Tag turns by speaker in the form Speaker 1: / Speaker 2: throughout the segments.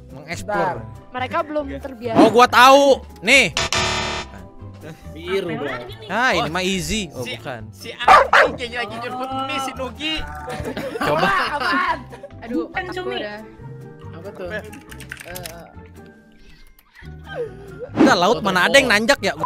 Speaker 1: Mengeksplor.
Speaker 2: Mereka belum terbiasa.
Speaker 1: Oh, gua tahu. Nih.
Speaker 3: Biru.
Speaker 1: Ah, ini mah easy. Oh, bukan.
Speaker 4: Si Anjing kayaknya lagi nyurbut mie si Nugi.
Speaker 1: Coba.
Speaker 2: Apaan? Aduh,
Speaker 5: Kan
Speaker 2: otak gua
Speaker 5: cumi.
Speaker 2: udah.
Speaker 3: Apa tuh?
Speaker 1: Enggak, laut mana ada yang nanjak ya?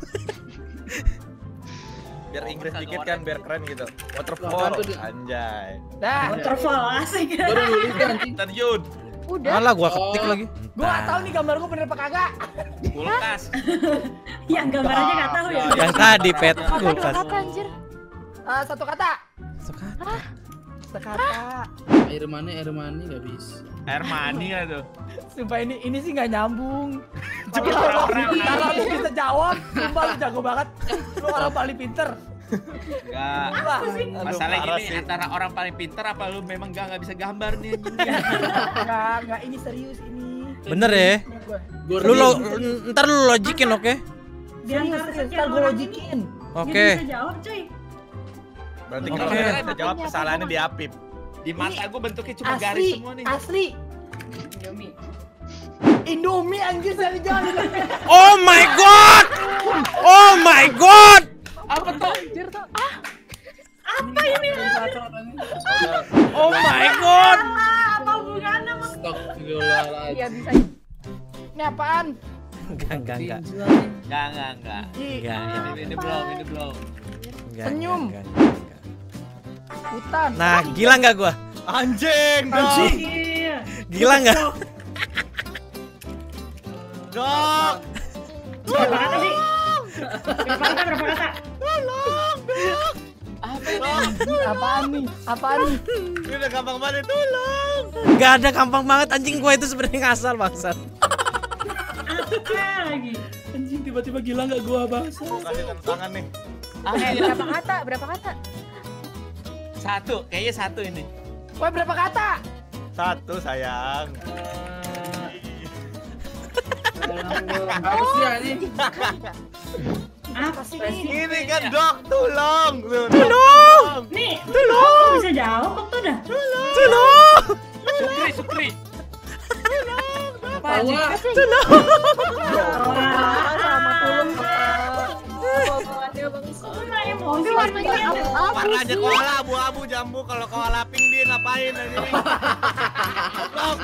Speaker 6: Biar Inggris dikit kan, biar keren gitu. Waterfall,
Speaker 3: Apaan tuh, Di?
Speaker 6: anjay.
Speaker 2: Dah.
Speaker 5: Waterfall asik.
Speaker 3: Baru nulis anjing.
Speaker 4: Terjun.
Speaker 2: Udah.
Speaker 1: Alah, gua ketik lagi.
Speaker 2: Gua nggak tahu nih gambar gua bener apa kagak.
Speaker 4: Kulkas.
Speaker 5: Yang gambar aja nggak tahu ya.
Speaker 1: Yang tadi pet
Speaker 2: Kata dua
Speaker 1: kulkas.
Speaker 2: kata anjir. Satu kata.
Speaker 1: Suka.
Speaker 2: Sekata.
Speaker 3: Air mani nggak bisa.
Speaker 4: Air mani ya tuh.
Speaker 2: Sumpah ini sih nggak nyambung.
Speaker 4: Cepet
Speaker 2: Kalau
Speaker 4: orang-orang.
Speaker 2: lu bisa jawab, sumpah lu jago banget. Lu orang paling pinter.
Speaker 4: Enggak.
Speaker 2: Wah,
Speaker 4: Masalah
Speaker 6: parah
Speaker 4: ini
Speaker 6: sih.
Speaker 4: antara orang paling pintar apa lu memang nggak bisa gambar nih anjing.
Speaker 2: enggak ini serius ini.
Speaker 1: Bener ya?
Speaker 3: Gua
Speaker 1: Ntar lu logikin, oke?
Speaker 5: Di antara
Speaker 2: Serius,
Speaker 5: sekian
Speaker 2: ntar gua
Speaker 5: orang
Speaker 2: logikin.
Speaker 5: ini,
Speaker 1: Oke.
Speaker 5: dia bisa jawab cuy.
Speaker 6: Berarti
Speaker 1: Oke.
Speaker 6: kalau kita jawab kesalahannya di Apip.
Speaker 4: Di mata gue bentuknya cuma garis
Speaker 2: Asli,
Speaker 4: semua nih.
Speaker 2: asli. Indomie anjir dari jalan.
Speaker 1: Oh my god! Oh my god!
Speaker 4: Apa tuh?
Speaker 2: Anjir tuh.
Speaker 5: Apa ini?
Speaker 1: Oh my god!
Speaker 5: Apa hubungannya sama
Speaker 3: Astagfirullahaladzim.
Speaker 2: Iya bisa. Ini apaan?
Speaker 1: Enggak.
Speaker 4: Enggak.
Speaker 2: Ih,
Speaker 1: Enggak.
Speaker 4: Ini belum.
Speaker 2: Senyum.
Speaker 1: Enggak.
Speaker 2: Hutan.
Speaker 1: Nah, gila nggak gua?
Speaker 6: Anjing, dong.
Speaker 5: Iya.
Speaker 1: Gila nggak?
Speaker 6: Dok.
Speaker 5: Berapa kata sih? Berapa kata?
Speaker 2: Apaan nih? Apaan nih?
Speaker 6: Ini udah gampang banget, tolong.
Speaker 1: Nggak ada gampang banget anjing gua itu sebenarnya ngasal bangsat.
Speaker 5: Apa lagi?
Speaker 3: Anjing tiba-tiba gila nggak gua bahasa.
Speaker 6: Kasih tangan nih.
Speaker 2: Berapa kata? Berapa kata?
Speaker 4: Kayaknya satu ini.
Speaker 2: Woi, berapa kata?
Speaker 6: Satu, sayang.
Speaker 3: Apa sih anjing?
Speaker 5: Apa sih ini?
Speaker 6: Ini kan dok, tolong.
Speaker 1: Tolong!
Speaker 5: Nih, kok bisa jawab kok tuh dah?
Speaker 1: Tolong!
Speaker 4: Sukri.
Speaker 3: Tawa.
Speaker 2: Sama tulung.
Speaker 5: Mobil warnanya
Speaker 6: Warnanya koala, abu-abu, jambu. Kalau koala pink dia ngapain anjing? Dok.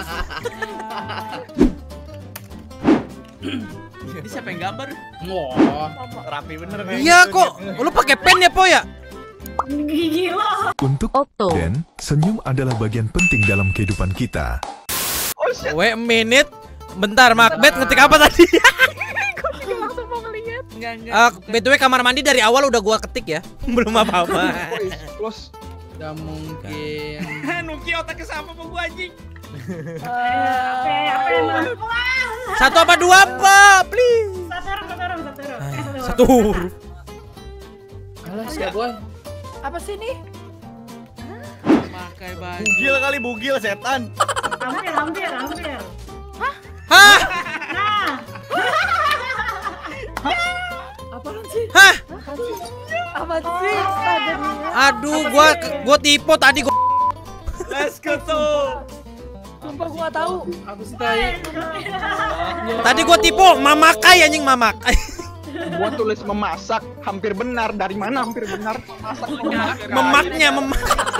Speaker 4: Ini siapa yang gambar?
Speaker 3: Wah.
Speaker 6: Rapi bener kayak
Speaker 1: Iya
Speaker 6: gitu.
Speaker 1: kok, lu pakai pen ya po ya?
Speaker 5: gila.
Speaker 7: Untuk Dan, senyum adalah bagian penting dalam kehidupan kita.
Speaker 1: Wait a minute. Bentar, Macbeth ngetik apa tadi?
Speaker 2: Langsung mau ngeliat.
Speaker 4: Enggak.
Speaker 1: By the way, kamar mandi dari awal udah gua ketik ya. Belum apa-apa.
Speaker 3: Gak mungkin.
Speaker 4: Nuki otaknya sama sama gua anjing.
Speaker 5: Apa emang?
Speaker 1: Satu apa dua apa? Please.
Speaker 5: Satu.
Speaker 1: Satu huruf.
Speaker 3: Alah siapa boy?
Speaker 2: Apa sih nih?
Speaker 4: Pakai baju.
Speaker 6: Bugil kali, bugil setan.
Speaker 5: Hampir.
Speaker 1: Hah?
Speaker 5: Nah,
Speaker 2: Apaan sih?
Speaker 1: Hah?
Speaker 2: Apaan sih?
Speaker 1: Aduh, gua tipe tadi gua.
Speaker 6: Let's go tuh.
Speaker 2: Sumpah gua nggak tahu.
Speaker 3: Apa sih tai?
Speaker 1: Tadi gua tipe mamakai anjing mamakai.
Speaker 8: Gua tulis memasak, hampir benar. Dari mana hampir benar? Memasak.
Speaker 1: Memaknya memak.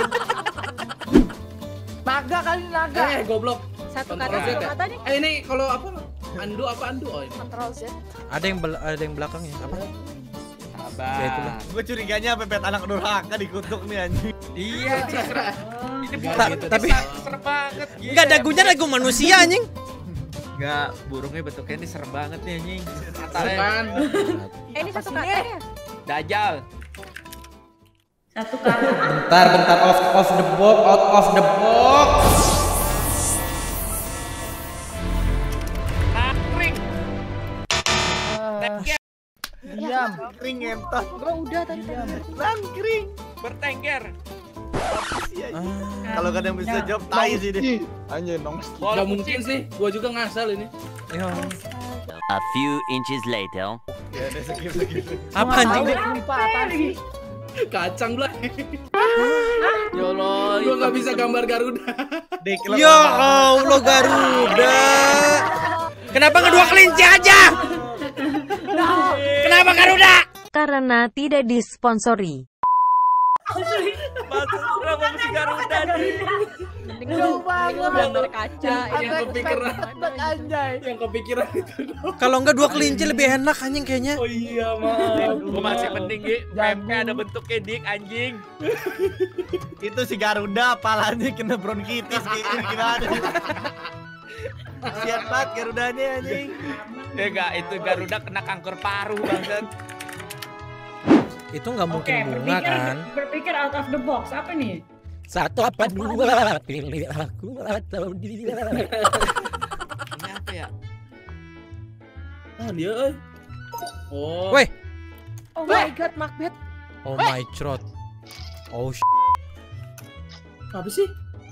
Speaker 2: Naga kali naga.
Speaker 3: Goblok.
Speaker 2: Satu
Speaker 3: Kontrol
Speaker 2: kata,
Speaker 3: Z
Speaker 2: satu
Speaker 3: ya?
Speaker 2: kata nih.
Speaker 3: Ini kalau apa? Andu apa andu? Oh ini.
Speaker 2: Control Z.
Speaker 1: Ada yang belakangnya apa?
Speaker 4: Sabar.
Speaker 1: Ya itulah.
Speaker 6: Gue curiganya pepet anak durhaka dikutuk nih anjing.
Speaker 4: Iya, ini
Speaker 1: Tapi
Speaker 4: serem banget.
Speaker 1: enggak dagunya dagu manusia anjing.
Speaker 4: Enggak, burungnya bentuknya ini serem banget nih anjing.
Speaker 3: Kan?
Speaker 2: Ini satu kata ya?
Speaker 4: Dajjal.
Speaker 5: satu kata.
Speaker 1: Bentar out of the box.
Speaker 4: Nakring. Tengger.
Speaker 2: Diam.
Speaker 6: Kering entot.
Speaker 2: Gua udah tadi.
Speaker 6: Nangkring.
Speaker 4: Bertengger.
Speaker 6: Kalau gak ada yang bisa jawab, tai sih deh.
Speaker 8: Anjir, nongs.
Speaker 4: Bola
Speaker 3: Gak mungkin sih. Gua juga ngasal ini.
Speaker 9: A few inches later.
Speaker 6: Ya udah skip.
Speaker 1: Apa anjing?
Speaker 2: Lupa apa sih?
Speaker 3: Kacang lah.
Speaker 4: Ya Allah,
Speaker 3: Gua nggak bisa gambar Garuda.
Speaker 1: Ya Allah Garuda. Kenapa nggak 2 kelinci aja? Kenapa Garuda?
Speaker 9: Karena tidak disponsori.
Speaker 4: kenapa mesti Garuda nih?
Speaker 2: Jauh banget.
Speaker 10: Gambar kaca.
Speaker 3: Yang kepikiran.
Speaker 2: Anjay.
Speaker 3: Yang kepikiran itu.
Speaker 1: Kalau nggak 2 kelinci lebih enak anjing kayaknya.
Speaker 3: Oh iya, maaf.
Speaker 4: Gua masih mending PMP ada bentuknya dik anjing.
Speaker 6: Itu si Garuda palanya kena bronkitis gimana? Siap banget Garudanya anjing.
Speaker 4: Ya enggak, itu Garuda kena kanker paru bangsat.
Speaker 1: Itu nggak mungkin bunga kan?
Speaker 5: Berpikir out of the box. Apa nih?
Speaker 1: 1 apa 2? Pilih aku atau dia.
Speaker 4: Ini apa ya?
Speaker 3: Oh, dia Oh.
Speaker 1: Weh.
Speaker 10: Oh my god, Macbeth.
Speaker 1: Oh my god. Oh
Speaker 3: Apa sih?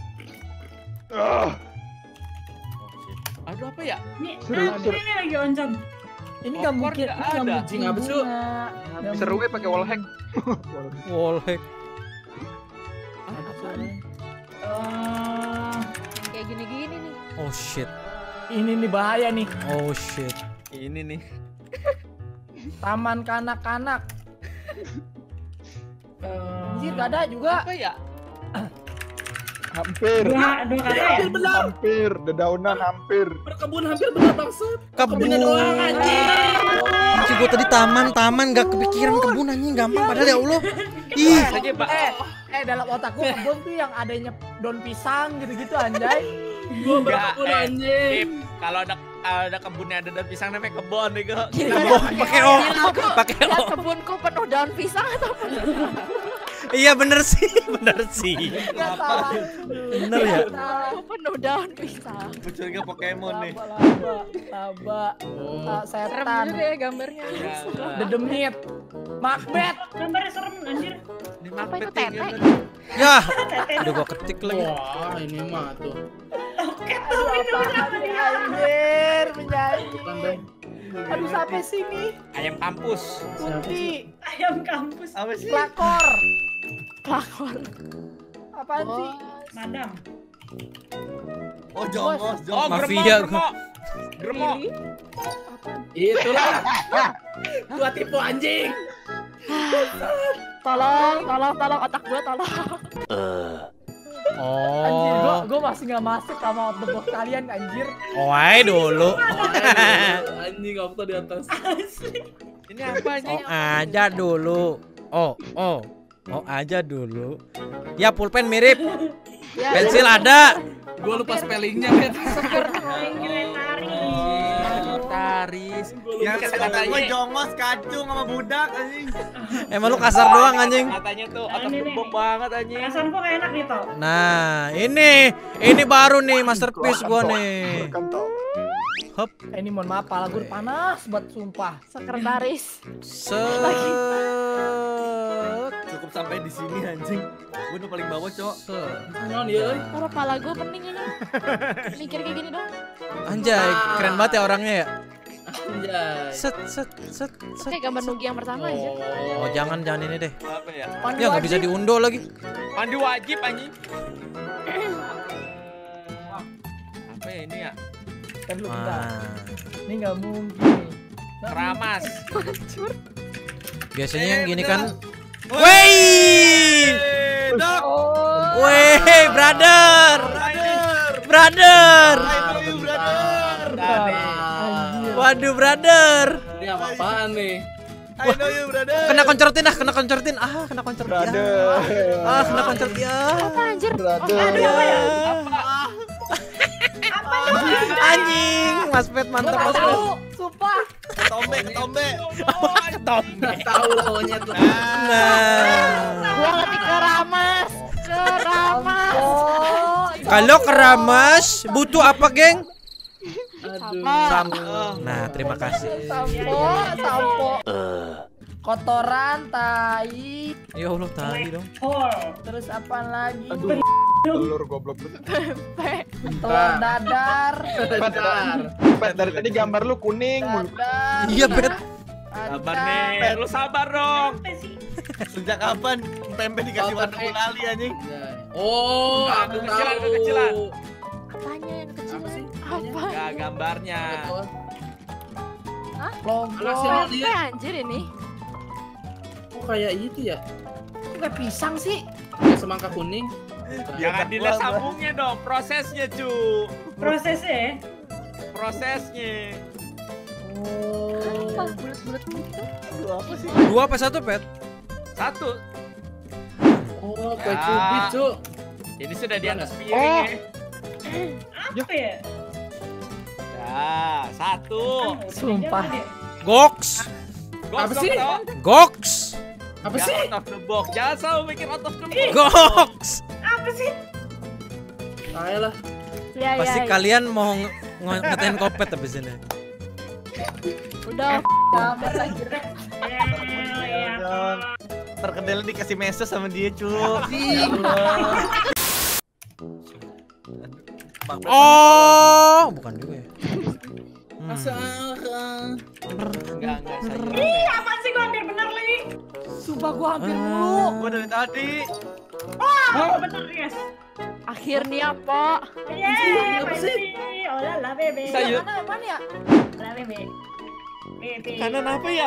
Speaker 4: Aduh apa ya?
Speaker 5: Ini,
Speaker 8: Seru, seru.
Speaker 5: ini lagi oncom.
Speaker 2: Ini nggak
Speaker 4: Popcorn
Speaker 2: mungkin.
Speaker 4: nggak
Speaker 2: Ini nggak
Speaker 4: ada.
Speaker 2: mungkin.
Speaker 3: Anjing, apa sih, Lu?
Speaker 2: bunga.
Speaker 8: Seru ya pakai wall hack.
Speaker 1: wallhack.
Speaker 10: Kayak gini-gini nih.
Speaker 1: Oh shit.
Speaker 2: Ini nih bahaya nih.
Speaker 1: Oh shit.
Speaker 4: Ini nih.
Speaker 2: Taman kanak-kanak. Anjir gak ada juga.
Speaker 4: Apa ya?
Speaker 8: Hampir.
Speaker 5: Dua kata ya?
Speaker 3: Hampir benar.
Speaker 8: Hampir. Dedaunan hampir.
Speaker 3: Berkebun hampir benar bangsat.
Speaker 1: Kebun.
Speaker 3: Kebunnya doang anjing.
Speaker 1: Anjing gua tadi taman gak kepikiran kebun anjing gampang padahal ya Allah. Ih.
Speaker 4: Aja, Pak.
Speaker 2: Dalam otakku kebun tuh yang adanya daun pisang gitu-gitu anjay.
Speaker 3: Gua
Speaker 4: Enggak,
Speaker 3: berkebun anjing.
Speaker 4: Kalau ada kebunnya ada daun pisang namanya kebon nih kok.
Speaker 1: Pakai O. Pakai O.
Speaker 10: Lihat kebunku penuh daun pisang atau apa?
Speaker 1: Iya bener sih, bener sih.
Speaker 2: Enggak salah.
Speaker 1: Bener ya.
Speaker 10: Aku penuh daun pisang.
Speaker 4: Muncul pokemon nih.
Speaker 2: Laba.
Speaker 10: Serem
Speaker 2: Setan.
Speaker 10: juga ya gambarnya.
Speaker 2: Dedemit. Macbeth.
Speaker 5: Gambarnya serem anjir.
Speaker 4: Ini
Speaker 10: Apa itu
Speaker 4: Macbeth
Speaker 10: tete?
Speaker 4: yang-
Speaker 1: Ya. Udah gua ketik lagi.
Speaker 3: Wah, ini mah tuh.
Speaker 2: Anjir, menyanyi.
Speaker 3: Bukan dong.
Speaker 2: Aduh, sampai sini.
Speaker 4: Ayam kampus.
Speaker 2: Kunti.
Speaker 5: Ayam kampus.
Speaker 4: Apa sih?
Speaker 2: Pelakor.
Speaker 10: Pelakor.
Speaker 2: Apaan sih?
Speaker 5: Madam.
Speaker 6: Oh jongos,
Speaker 4: Oh,
Speaker 1: Mafia
Speaker 4: gremok. Gremok.
Speaker 3: Itulah. Gua tipu anjing.
Speaker 10: Tolong otak gua tolong.
Speaker 2: Anjir,
Speaker 1: Oh.
Speaker 2: gua masih nggak masuk sama out the box kalian anjir.
Speaker 1: Oai dulu.
Speaker 3: Anjing Okto di atas.
Speaker 4: Ini apa anjing?
Speaker 1: Oh aja dulu. Oh aja dulu. Ya pulpen mirip. Pensil ada.
Speaker 3: Gua lupa spellingnya kan.
Speaker 4: Taris.
Speaker 6: Yang
Speaker 4: katanya
Speaker 6: gue jongos kacung sama budak anjing.
Speaker 1: Emang lu kasar doang anjing.
Speaker 4: katanya tuh otak
Speaker 5: Ini nih.
Speaker 4: gebok banget anjing.
Speaker 5: Perasaan gua kayak enak nih tau.
Speaker 1: Nah, ini baru nih masterpiece gua nih. Hop,
Speaker 2: Ini mohon maaf, pala gue panas buat sumpah.
Speaker 10: Sekretaris.
Speaker 1: set.
Speaker 6: Cukup sampai di sini anjing. Gue udah paling bawah, Cok.
Speaker 3: Non ya.
Speaker 10: Taruh pala gua pening ini. Mikir kayak gini dong.
Speaker 1: Anjay, keren banget ya orangnya ya.
Speaker 3: Anjay.
Speaker 1: Set.
Speaker 10: Kayak gambar Nugi yang pertama aja.
Speaker 1: Oh, jangan ini deh.
Speaker 4: Apa ya?
Speaker 1: Ya nggak bisa diundo lagi.
Speaker 4: Mandi wajib anjing. Apa ya ini ya?
Speaker 2: Kan lu bentar.
Speaker 1: Wah.
Speaker 2: Ini nggak mungkin.
Speaker 4: Keramas.
Speaker 1: Biasanya yang gini kan. Wey!
Speaker 6: Dok,
Speaker 2: Oh.
Speaker 1: Wey, brother! Brother!
Speaker 2: Anjir.
Speaker 1: Waduh, brother!
Speaker 3: Ini apa-apaan nih?
Speaker 6: I know you, brother.
Speaker 1: Kena koncertin. Kena koncertin. Kena koncertin. Kena koncertin.
Speaker 10: Apa anjir?
Speaker 1: Anjing, Mas Pet mantap Mas Pet.
Speaker 2: Sumpah.
Speaker 6: Ketombe.
Speaker 3: Nggak tahu lah monyet lah.
Speaker 1: Nah,
Speaker 10: Gua ngetik keramas.
Speaker 2: Oh.
Speaker 1: kalau keramas butuh apa, geng?
Speaker 3: Aduh.
Speaker 1: Sampo. Nah, terima kasih.
Speaker 2: Sampo. Kotoran, tai,
Speaker 1: Ya Allah, tadi dong.
Speaker 2: terus apa lagi?
Speaker 8: Telur goblok.
Speaker 2: Telur dadar.
Speaker 8: Pet, dari tadi gambar lu kuning mulu.
Speaker 2: Dadar.
Speaker 1: Iya, Bet.
Speaker 4: Sabar nih, lu sabar dong.
Speaker 5: Apa sih?
Speaker 6: Sejak kapan pempek dikasih warna gulali anjing?
Speaker 3: Oh, aku
Speaker 4: kecilan,
Speaker 3: tahu.
Speaker 4: kecilan.
Speaker 10: Apanya yang kecil?
Speaker 3: Apa sih?
Speaker 10: Apa?
Speaker 4: Enggak gambarnya.
Speaker 3: Anak si Amalia.
Speaker 10: Apa anjir ini?
Speaker 3: Kok kayak itu ya?
Speaker 2: Kayak pisang sih.
Speaker 3: Kayak semangka kuning.
Speaker 4: Jangan dilihat sambungnya dong, prosesnya cu.
Speaker 5: Prosesnya.
Speaker 4: Prosesnya.
Speaker 10: Apa bulat-bulat gitu?
Speaker 1: Dua apa satu, Pet?
Speaker 4: Satu.
Speaker 3: Oh, kue
Speaker 4: Ya.
Speaker 3: cubit, Cuk.
Speaker 4: Ini sudah di atas piring ya.
Speaker 5: Apa ya?
Speaker 4: Ya, satu.
Speaker 2: Sumpah.
Speaker 1: Goks.
Speaker 4: Goks
Speaker 3: Apa
Speaker 4: dong,
Speaker 3: sih?
Speaker 4: Toh.
Speaker 1: Goks.
Speaker 3: Apa
Speaker 4: Jangan
Speaker 3: sih?
Speaker 4: out of the box. Jangan selalu mikir out of the box.
Speaker 1: Goks.
Speaker 5: Apa sih?
Speaker 3: Ayolah.
Speaker 10: Ya,
Speaker 1: Pasti
Speaker 10: ya,
Speaker 1: kalian mau ngatain kopet habis ini.
Speaker 10: Udah.
Speaker 6: Perkedelnya dikasih meses sama dia, cu.
Speaker 1: Oh, bukan juga ya.
Speaker 4: Enggak sayur.
Speaker 5: Ih, apa sih gua hampir benar lagi?
Speaker 2: Sumpah gua hampir mulu.
Speaker 6: Gua dari tadi.
Speaker 5: Oh, benar, yes.
Speaker 10: Akhirnya, Pak.
Speaker 5: Yeay, pasti. Oh lah, bebe.
Speaker 4: Sayur.
Speaker 2: Mana ya?
Speaker 5: Lah, bebe. Bebe.
Speaker 4: Kanan apa ya?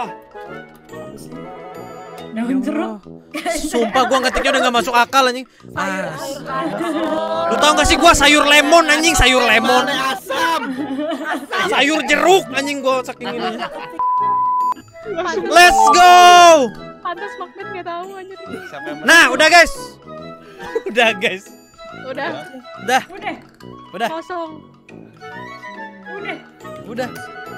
Speaker 5: Daun jeruk.
Speaker 1: Sumpah gua ngetiknya udah gak masuk akal anjing. Lu tau gak sih gua sayur lemon anjing, sayur lemon.
Speaker 6: Asam.
Speaker 1: Sayur jeruk anjing gua saking ini. Let's go.
Speaker 10: Pantas magnet nggak tahu anjir.
Speaker 6: Siapa yang
Speaker 1: Nah, udah guys. Udah guys.
Speaker 10: Udah
Speaker 1: Udah,
Speaker 5: Udah.
Speaker 1: udah,
Speaker 10: kosong.
Speaker 5: Udah.
Speaker 1: udah.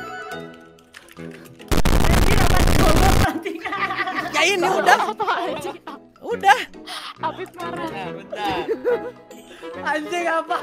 Speaker 5: Anjir, apa sih gua nanti?
Speaker 1: Ya ini udah.
Speaker 10: Apa anjir?
Speaker 1: Udah.
Speaker 10: Apit marah.
Speaker 4: Nah, bentar.
Speaker 2: Anjing apa?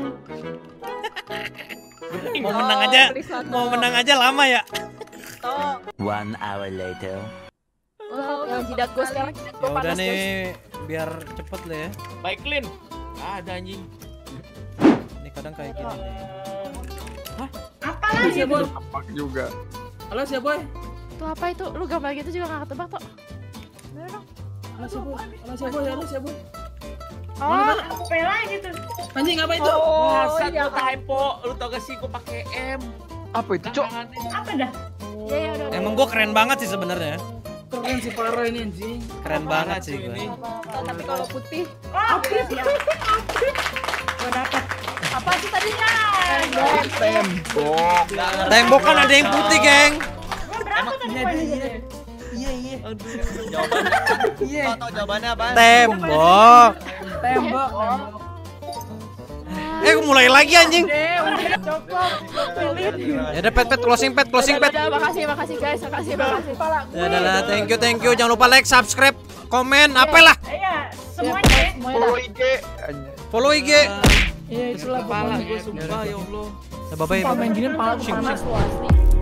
Speaker 1: Mau menang aja. Mau menang aja lama ya.
Speaker 11: One hour later.
Speaker 10: Oh, yang jidat gue sekarang jidat gue
Speaker 1: Ya udah
Speaker 10: panas guys.
Speaker 1: nih, biar cepet lah ya.
Speaker 4: Baik clean. Ada anjing.
Speaker 1: Ini kadang kayak gini nih.
Speaker 5: Apa lagi, Bos?
Speaker 8: Apa juga.
Speaker 3: Halo, siapa, Boy?
Speaker 10: Itu apa itu? Lu gambar gitu juga gak ketebak tuh. Bener dong.
Speaker 3: Halo, siapa, Boy? Halo, siapa, Boy? Halo, siapa, Boy?
Speaker 10: Oh,
Speaker 5: Apa lagi tuh?
Speaker 3: Anjing, apa itu?
Speaker 4: Masa tuh typo. Lu tau gak sih gua pakai M.
Speaker 8: Apa itu, Cok?
Speaker 5: Apa dah?
Speaker 10: iya ya udah.
Speaker 1: Emang gua keren banget sih sebenarnya.
Speaker 3: Keren sih, parah ini, anjing.
Speaker 1: Keren banget sih gua.
Speaker 4: ini.
Speaker 10: Tapi kalau putih,
Speaker 5: Oh, siap. Gua dapat.
Speaker 2: Apa sih tadinya?
Speaker 8: Tembok.
Speaker 1: Tembok kan ada yang putih, geng.
Speaker 5: Gua berapa tadi poinnya?
Speaker 2: Iya.
Speaker 6: Jawabannya. Tahu jawabannya apa?
Speaker 1: Tembok.
Speaker 2: Tembok.
Speaker 1: Gua mulai lagi anjing.
Speaker 2: Cukup.
Speaker 1: Ya udah pet closing pet.
Speaker 10: udah, makasih guys, makasih.
Speaker 1: Ya udah lah, thank you. Jangan lupa like, subscribe, komen, apalah.
Speaker 5: Iya, semuanya.
Speaker 8: Follow IG.
Speaker 1: Follow IG.
Speaker 2: Iya itulah
Speaker 4: Kepala
Speaker 2: pokoknya.
Speaker 4: gue sumpah ya Allah.
Speaker 1: Bye bye.
Speaker 2: Main gini pala panas tuh asli.